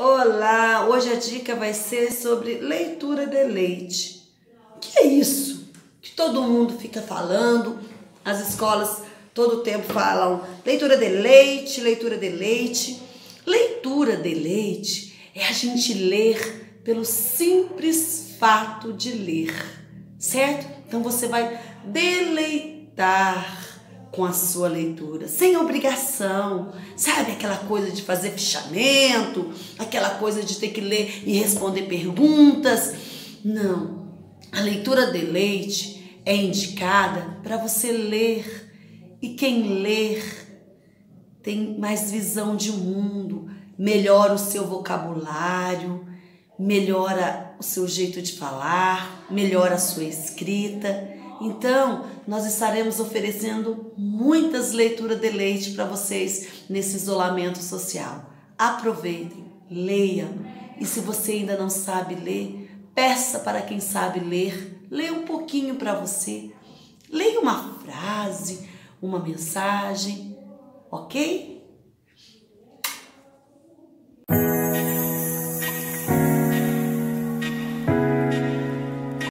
Olá, hoje a dica vai ser sobre leitura de leite. O que é isso? Que todo mundo fica falando, as escolas todo o tempo falam leitura de leite, leitura de leite. Leitura de leite é a gente ler pelo simples fato de ler, certo? Então você vai deleitar com a sua leitura, sem obrigação, sabe? Aquela coisa de fazer fichamento, aquela coisa de ter que ler e responder perguntas. Não, a leitura de leite é indicada para você ler, e quem ler tem mais visão de mundo, melhora o seu vocabulário, melhora o seu jeito de falar, melhora a sua escrita. Então, nós estaremos oferecendo muitas leituras de leite para vocês nesse isolamento social. Aproveitem, leiam. E se você ainda não sabe ler, peça para quem sabe ler, leia um pouquinho para você. Leia uma frase, uma mensagem, ok?